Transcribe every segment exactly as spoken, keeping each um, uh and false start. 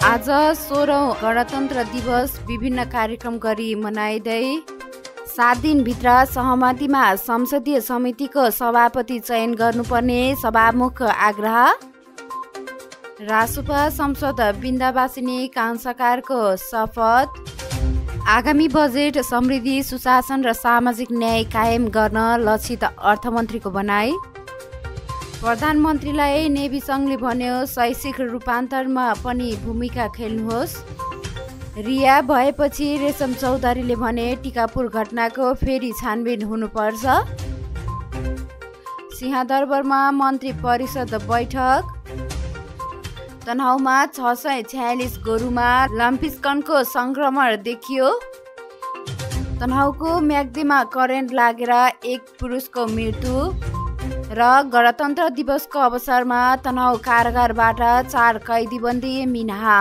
आज सोह्रौं गणतन्त्र दिवस विभिन्न कार्यक्रम गरी मनाइँदै सात दिनभित्र सहमतिमा संसदीय समितिको सभापति चयन गर्नुपर्ने सभामुख आग्रह। रासुपा संसद बिन्दावासिनी कांसाकारको शपथ। आगामी बजेट समृद्धि, सुशासन र सामाजिक न्याय कायम गर्न लक्षित अर्थमन्त्रीको भनाई। प्रधानमन्त्रीलाई नेभी सङ्घले भन्यो शैक्षिक रूपान्तरमा पनि भूमिका खेल्नुहोस्। रिया भएपछि रेशम चौधरीले भने टिकापुर घटनाको फेरि छानबिन हुनुपर्छ। सिंहदरबारमा मन्त्री परिषद बैठक। तनहुमा छ सय छयालिस गोरुमा लम्पिस्कनको संक्रमण देखियो। तनहुको म्याग्दीमा करेन्ट लागेर एक पुरुषको मृत्यु। र गणतन्त्र दिवसको अवसरमा तनहु कारागारबाट चार कैदीबन्दी मिनाहा।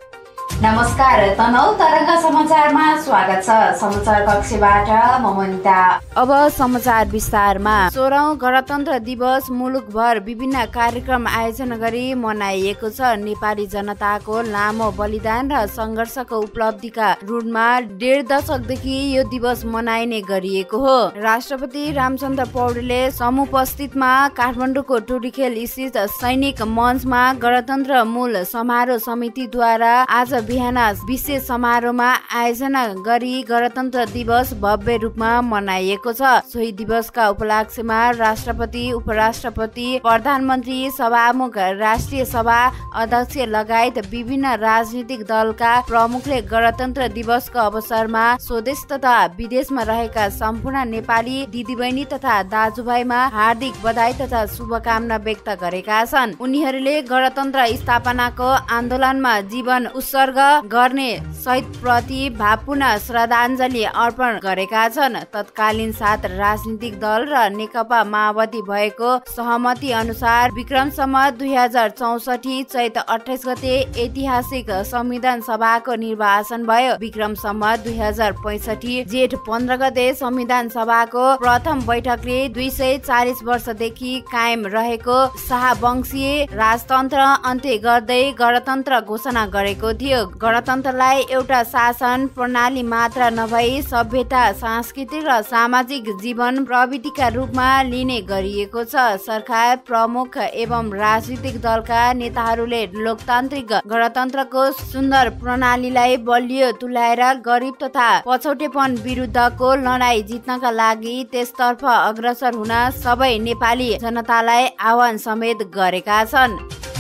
नमस्कार, तनहु तरंग समाचारमा स्वागत छ। समाचार कक्षबाट म मनिता। अब समाचार विस्तारमा। सोह्रौं गणतन्त्र दिवस मुलुकभर विभिन्न कार्यक्रम आयोजना गरी मनाइएको छ। नेपाली जनताको लामो बलिदान र संघर्षको उपलब्धिका रूपमा डेढ दशकदेखि यो दिवस मनाइने गरिएको हो। राष्ट्रपति रामचन्द्र पौडेलले समुपस्थितमा काठमाडौँको टोलीखेल स्थित सैनिक मञ्चमा गणतन्त्र मूल समारोह समितिद्वारा आज बिहान विशेष समारोहमा आयोजना गरी गणतन्त्र दिवस भव्य रूपमा मनाइएको छ। सोही दिवसका उपलक्ष्यमा राष्ट्रपति, उपराष्ट्रपति, प्रधानमन्त्री, सभामुख, राष्ट्रिय सभा अध्यक्ष लगायत विभिन्न राजनीतिक दलका प्रमुखले गणतन्त्र दिवसको अवसरमा स्वदेश तथा विदेशमा रहेका सम्पूर्ण नेपाली दिदीबहिनी तथा दाजुभाइमा हार्दिक बधाई तथा शुभकामना व्यक्त गरेका छन्। उनीहरूले गणतन्त्र स्थापनाको आन्दोलनमा जीवन उत्सर्ग गर्ने शहीदप्रति भावपूर्ण श्रद्धाञ्जली अर्पण गरेका छन्। तत्कालीन सात राजनीतिक दल र नेकपा माओवादी भएको सहमति अनुसार विक्रम सम्वत दुई हजार चौसठी चैत अठाइस गते ऐतिहासिक संविधान सभाको निर्वाचन भयो। विक्रम सम्वत दुई हजार पैंसठी जेठ पन्ध्र गते संविधान सभाको प्रथम बैठकले दुई सय चालिस वर्षदेखि कायम रहेको शाहवंशीय राजतन्त्र अन्त्य गर्दै गणतन्त्र घोषणा गरेको थियो। गणतन्त्रलाई एउटा शासन प्रणाली मात्र नभई सभ्यता, सांस्कृतिक र सामाजिक जीवन प्रविधिका रूपमा लिने गरिएको छ। सरकार प्रमुख एवं राजनीतिक दलका नेताहरूले लोकतान्त्रिक गणतन्त्रको सुन्दर प्रणालीलाई बलियो तुल्याएर गरिब तथा पछौटेपन विरुद्धको लडाई जित्नका लागि त्यसतर्फ अग्रसर हुन सबै नेपाली जनतालाई आह्वान समेत गरेका छन्।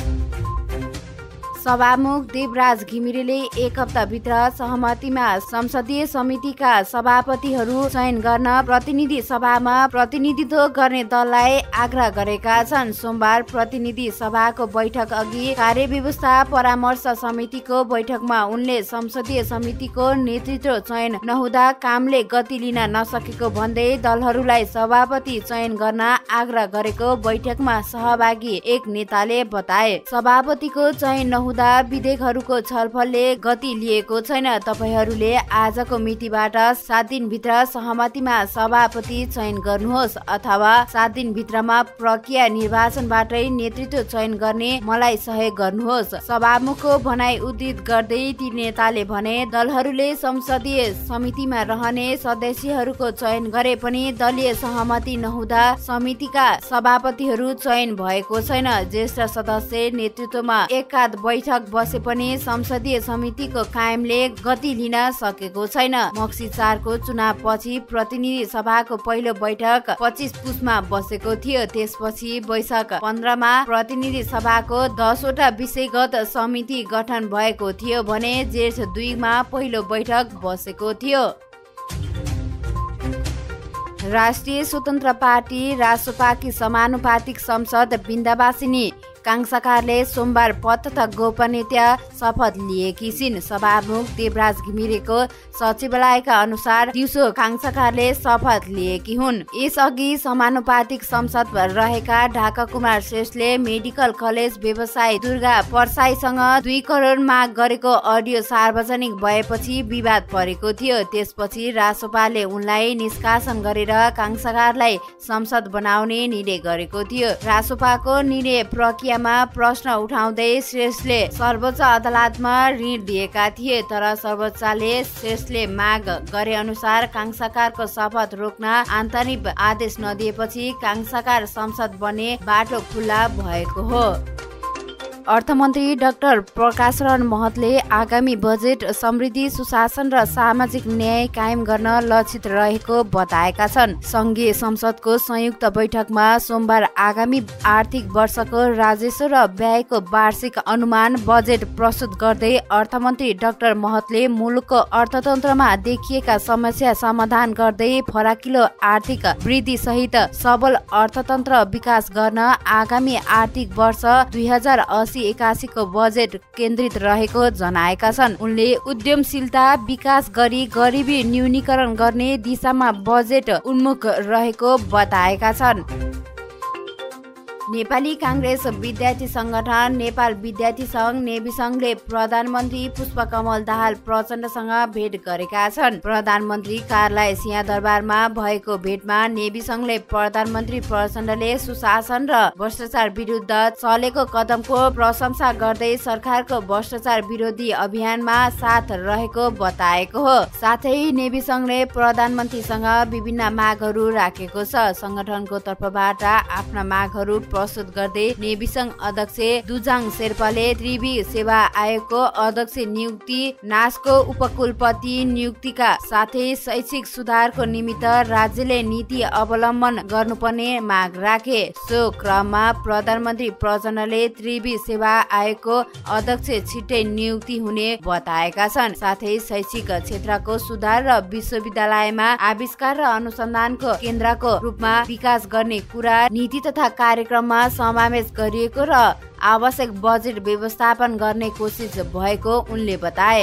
सभामुख देवराज घिमिरेले एक हप्ताभित्र सहमतिमा संसदीय समितिका सभापतिहरू चयन गर्न प्रतिनिधि सभामा प्रतिनिधित्व गर्ने दललाई आग्रह गरेका छन्। सोमबार प्रतिनिधि सभाको बैठक अघि कार्यव्यवस्था परामर्श समितिको बैठकमा उनले संसदीय समितिको नेतृत्व चयन नहुँदा कामले गति लिन नसकेको भन्दै दलहरूलाई सभापति चयन गर्न आग्रह गरेको बैठकमा सहभागी एक नेताले बताए। सभापतिको चयन नहुँदा विधेयकहरूको छलफलले गति लिएको छैन। तपाईहरूले आजको मितिबाट सात दिनभित्र सहमतिमा सभापति चयन गर्नुहोस् अथवा सात दिनभित्रमा प्रक्रिया निर्वाचनबाटै नेतृत्व चयन गर्ने मलाई सहयोग गर्नुहोस्। सभामुखको भनाई उद्धृत गर्दै ती नेताले भने दलहरूले संसदीय समितिमा रहने सदस्यहरूको चयन गरे पनि दलीय सहमति नहुँदा समितिका सभापतिहरू चयन भएको छैन। ज्येष्ठ सदस्य नेतृत्वमा एकाध बैठक बसे पनि संसदीय समितिको कायमले गति लिन सकेको छैन। मक्सी चारको चुनाव पछि प्रतिनिधि सभाको पहिलो बैठक पच्चीस पुसमा बसेको थियो। त्यसपछि वैशाख पन्ध्रमा प्रतिनिधि सभाको दसवटा विषयगत समिति गठन भएको थियो भने जेठ दुईमा पहिलो बैठक बसेको थियो। राष्ट्रिय स्वतन्त्र पार्टी रासोपाकी समानुपातिक संसद बिन्दावासिनी कांसाकारले सोमबार पद तथा गोपनीयता शपथ लिएकी छिन्। सभामुख देवराज घिमिरेको सचिवालयका अनुसार दिउँसो कांसाकारले शपथ लिएकी हुन्। यसअघि समानुपातिक संसद रहेका ढाका कुमार श्रेष्ठले मेडिकल कलेज व्यवसायी दुर्गा परसाईसँग दुई करोड माग गरेको अडियो सार्वजनिक भएपछि विवाद परेको थियो। त्यसपछि रासोपाले उनलाई निष्कासन गरेर कांसाकारलाई संसद बनाउने निर्णय गरेको थियो। रासोपाको निर्णय प्रक्रिया विषयमा प्रश्न उठाउँदै श्रेष्ठले सर्वोच्च अदालतमा ऋण दिएका थिए, तर सर्वोच्चले श्रेष्ठले माग गरे अनुसार काङ्साकारको शपथ रोक्न आन्तरिक आदेश नदिएपछि काङ्साकार संसद बन्ने बाटो खुल्ला भएको हो। अर्थमन्त्री डाक्टर प्रकाश शरण महतले आगामी बजेट समृद्धि, सुशासन र सामाजिक न्याय कायम गर्न लक्षित रहेको बताएका छन्। संघीय संसदको संयुक्त बैठकमा सोमबार आगामी आर्थिक वर्षको राजस्व र व्ययको वार्षिक अनुमान बजेट प्रस्तुत गर्दै अर्थमन्त्री डाक्टर महतले मुलुकको अर्थतन्त्रमा देखिएका समस्या समाधान गर्दै फराकिलो आर्थिक वृद्धि सहित सबल अर्थतन्त्र विकास गर्न आगामी आर्थिक वर्ष दुई हजार अस्सी एकासीको बजेट केन्द्रित रहेको जनाएका छन्। उनले उद्यमशीलता विकास गरी गरिबी न्यूनीकरण गर्ने दिशामा बजेट उन्मुख रहेको बताएका छन्। नेपाली काङ्ग्रेस विद्यार्थी संगठन, नेपाल विद्यार्थी संघ, नेवी संघले प्रधानमन्त्री पुष्पकमल दाहाल प्रचण्डसँग भेट गरेका छन्। प्रधानमन्त्री कार्यालय सिंहदरबारमा भएको भेटमा नेवी संघले प्रधानमन्त्री प्रचण्डले सुशासन र भ्रष्टाचार विरुद्ध चलेको कदमको प्रशंसा गर्दै सरकारको भ्रष्टाचार विरोधी अभियानमा साथ रहेको बताएको हो। साथै नेवी संघले प्रधानमन्त्रीसँग विभिन्न मागहरू राखेको छ। संगठनको तर्फबाट आफ्ना मागहरू प्रस्तुत गर्दै नेवी संघ अध्यक्ष दुजाङ शेर्पाले त्रिवी सेवा आयोगको अध्यक्ष नियुक्ति, नासको उपकुलपति नियुक्तिका साथै शैक्षिक सुधारको निमित्त राज्यले नीति अवलम्बन गर्नुपर्ने माग राखे। सो क्रममा प्रधानमन्त्री प्रचण्डले त्रिवी सेवा आयोगको अध्यक्ष छिट्टै नियुक्ति हुने बताएका छन्। साथै शैक्षिक क्षेत्रको सुधार र विश्वविद्यालयमा आविष्कार र अनुसन्धानको केन्द्रको रूपमा विकास गर्ने कुरा नीति तथा कार्यक्रम समावेश गरिएको र आवश्यक बजेट व्यवस्थापन गर्ने कोसिस भएको उनले बताए।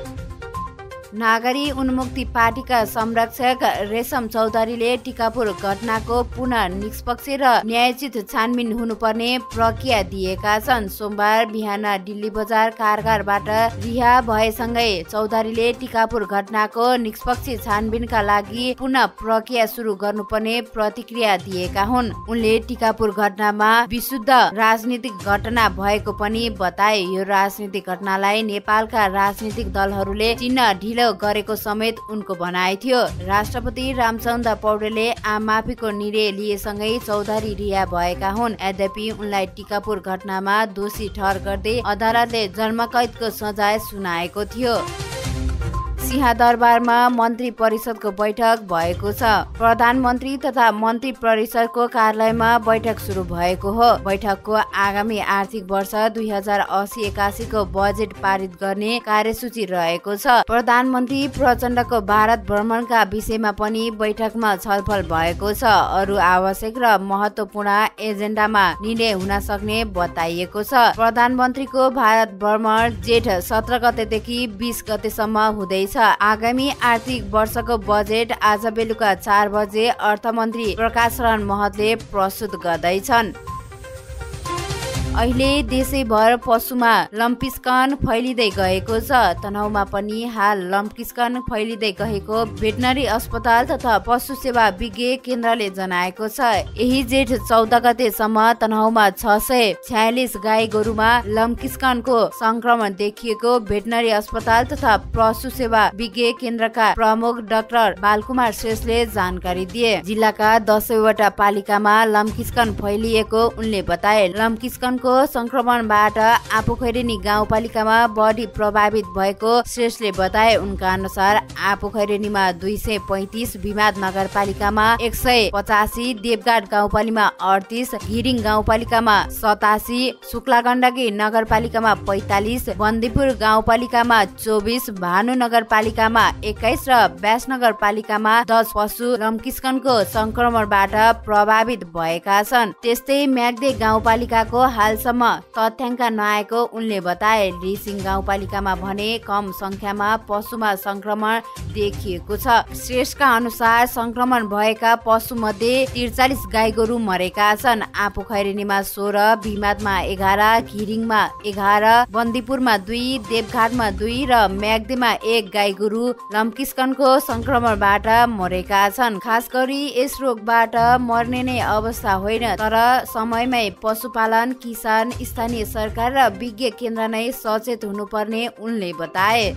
नागरी उन्मुक्ति पार्टीका संरक्षक रेशम चौधरीले टिकापुर घटनाको पुनः निष्पक्ष र न्यायोचित छानबिन हुनुपर्ने प्रक्रिया दिएका छन्। सोमबार बिहान दिल्ली बजार कारागारबाट रिहा भएसँगै चौधरीले टिकापुर घटनाको निष्पक्ष छानबिनका लागि पुनः प्रक्रिया सुरु गर्नुपर्ने प्रतिक्रिया दिएका हुन्। उनले टिकापुर घटनामा विशुद्ध राजनीतिक घटना भएको पनि बताए। यो राजनीतिक घटनालाई नेपालका राजनीतिक दलहरूले चिन्ह ढिलो गरेको समेत उनको भनाइ थियो। राष्ट्रपति रामचन्द्र पौडेलले आम माफीको निर्णय लिएसँगै चौधरी रिहा भएका हुन्। यद्यपि उनलाई टिकापुर घटनामा दोषी ठहर गर्दै अदालतले जन्मकैदको सजाय सुनाएको थियो। सिंहदरबारमा मन्त्री परिषदको बैठक भएको छ। प्रधानमन्त्री तथा मन्त्री परिषदको कार्यालयमा बैठक सुरु भएको हो। बैठकको आगामी आर्थिक वर्ष दुई हजार अस्सी एकासीको बजेट पारित गर्ने कार्यसूची रहेको छ। प्रधानमन्त्री प्रचण्डको भारत भ्रमणका विषयमा पनि बैठकमा छलफल भएको छ। अरू आवश्यक र महत्त्वपूर्ण एजेन्डामा निर्णय हुन सक्ने बताइएको छ। प्रधानमन्त्रीको भारत भ्रमण जेठ सत्र गतेदेखि बीस गतेसम्म हुँदैछ। आगामी आर्थिक वर्षको बजेट आज बेलुका चार बजे अर्थमन्त्री प्रकाश शरण महतले प्रस्तुत गर्दैछन्। अहिले देशैभर पशुमा लम्पिस्कन फैलिँदै गएको छ। तनहुमा पनि हाल लम्पिस्कन फैलिँदै गएको भेटनरी अस्पताल तथा पशु सेवा विज्ञ केन्द्रले जनाएको छ। यही जेठ चौध गतेसम्म तनहुमा छ सय छयालिस गाई गोरुमा लम्पिस्कनको संक्रमण देखिएको भेटनरी अस्पताल तथा पशु सेवा विज्ञ केन्द्रका प्रमुख डाक्टर बालकुमार श्रेष्ठले जानकारी दिए। जिल्लाका दसैँवटा पालिकामा लम्पिस्कन फैलिएको उनले बताए। लम्पिस्कनको संक्रमणबाट आँपुखैरेनी गाउँपालिकामा बढी प्रभावित भएको श्रेष्ठले बताए। उनका अनुसार आँपुखैरेनीमा दुई सय पैंतिस, विमाद नगरपालिकामा एक सय पचासी, देवघाट गाउँपालिकामा अडतिस, घिरिङ गाउँपालिकामा सतासी, शुक्लागण्डकी नगरपालिकामा पैंतालिस, बन्दीपुर गाउँपालिकामा चौबिस, भानु नगरपालिकामा एक्काइस र व्यास नगरपालिकामा दस पशु लम्पिस्कनको संक्रमणबाट प्रभावित भएका छन्। त्यस्तै म्याग्दे गाउँपालिकाको हाल सम्म तथ्याङ्क नआएको उनले बताए। रिसिङ गाउँपालिकामा भने कम संख्यामा पशुमा संक्रमण देखिएको छ। श्रेष्ठका अनुसार संक्रमण भएका पशु मध्ये त्रिचालिस गाई गोरु मरेका छन्। आँपुखैरेनीमा सोह्र, विमादमा एघार, घिरिङमा एघार, बन्दीपुरमा दुई, देवघाटमा दुई र म्याग्देमा एक गाई गोरु लम्पिस्कनको संक्रमणबाट मरेका छन्। खास गरी यस रोगबाट मर्ने नै अवस्था होइन, तर समयमै पशुपालन किसान प्रशासन, स्थानीय सरकार र विज्ञ केन्द्र नै सचेत हुनुपर्ने उनले बताए।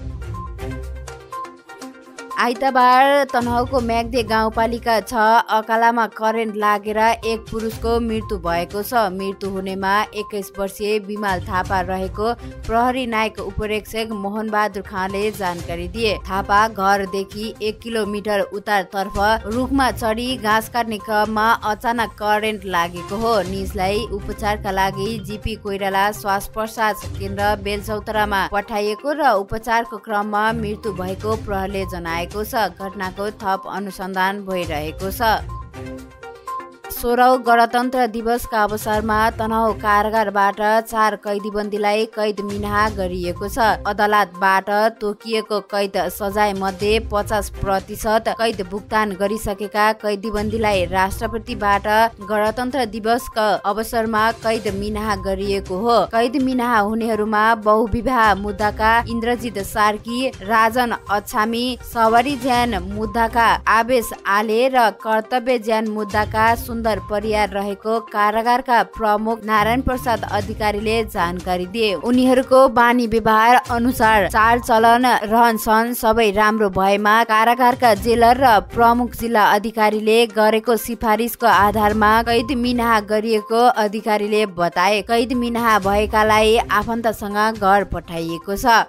आइतबार तनहुँको म्याग्दी गाउँपालिका छ अकालामा करेन्ट लागेर एक पुरुषको मृत्यु भएको छ। मृत्यु हुनेमा एक्काइस वर्षीय बिमाल थापा रहेको प्रहरी नायक उपरीक्षक मोहनबहादुर खाँले जानकारी दिए। थापा घरदेखि एक किलोमिटर उतारतर्फ रुखमा चढी घाँस काट्ने क्रममा अचानक करेन्ट लागेको हो। निजलाई उपचारका लागि जीपी कोइराला श्वास प्रश्वास केन्द्र बेलचौतरामा पठाइएको र उपचारको क्रममा मृत्यु भएको प्रहरीले जनाएको छ। घटनाको थप अनुसन्धान भइरहेको छ। सोह्रौं गणतन्त्र दिवसका अवसरमा तनहुँ कारागारबाट चार कैदीबन्दीलाई कैद मिनाहा गरिएको छ। अदालतबाट तोकिएको कैद सजाय मध्ये पचास प्रतिशत कैद भुक्तान गरिसकेका कैदीबन्दीलाई राष्ट्रपतिबाट गणतन्त्र दिवसका अवसरमा कैद मिनाहा गरिएको हो। कैद मिनाहा हुनेहरूमा बहुविवाह मुद्दाका इन्द्रजित सार्की, राजन अछामी, सवारी ज्यान मुद्दाका आवेश आले र कर्तव्य ज्यान मुद्दाका सुन्दर परियार रहेको कारागारका प्रमुख नारायण प्रसाद अधिकारीले जानकारी दिए। उनीहरूको बानी व्यवहार अनुसार चाल चलन रहन सहन सबै राम्रो भएमा कारागारका जेलर र प्रमुख जिल्ला अधिकारीले गरेको सिफारिसको आधारमा कैद मिनाहा गरिएको अधिकारीले बताए। कैद मिनाहा भएकालाई आफन्तसँग घर पठाइएको छ।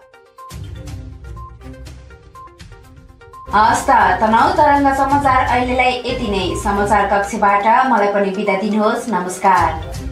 हस्त तनहुँ तरङ्ग समाचार अहिलेलाई यति नै। समाचार कक्षबाट मलाई पनि बिदा दिनुहोस्। नमस्कार।